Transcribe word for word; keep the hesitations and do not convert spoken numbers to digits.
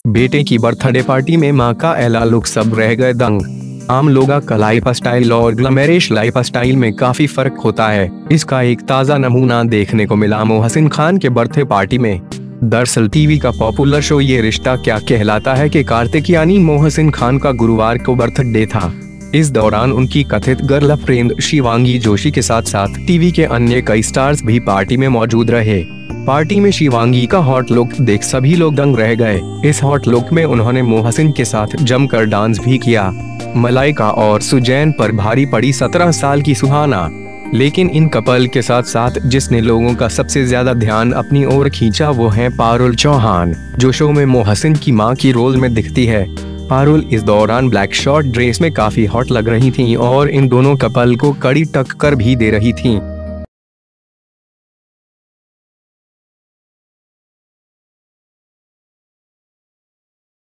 बेटे की birthday party में मां का एला लुक, सब रह गए दंग। आम लोगों का लाइफ स्टाइल और ग्लैमरस लाइफ स्टाइल में काफी फर्क होता है। इसका एक ताजा नमूना देखने को मिला मोहसिन खान के बर्थडे पार्टी में। दरअसल टीवी का पॉपुलर शो ये रिश्ता क्या कहलाता है कि कार्तिक यानी मोहसिन खान का गुरुवार को बर्थडे था। इस दौरान उनकी कथित गर्लफ्रेंड शिवांगी जोशी के साथ साथ टीवी के अन्य कई स्टार्स भी पार्टी में मौजूद रहे। पार्टी में शिवांगी का हॉट लुक देख सभी लोग दंग रह गए। इस हॉट लुक में उन्होंने मोहसिन के साथ जमकर डांस भी किया। मलाइका और सुजैन पर भारी पड़ी सत्रह साल की सुहाना। लेकिन इन कपल के साथ साथ जिसने लोगों का सबसे ज्यादा ध्यान अपनी ओर खींचा वो है पारुल चौहान, जो शो में मोहसिन की मां की रोल में दिखती है। पारुल इस दौरान ब्लैक शॉर्ट ड्रेस में काफी हॉट लग रही थीं और इन दोनों कपल को कड़ी टक्कर भी दे रही थीं।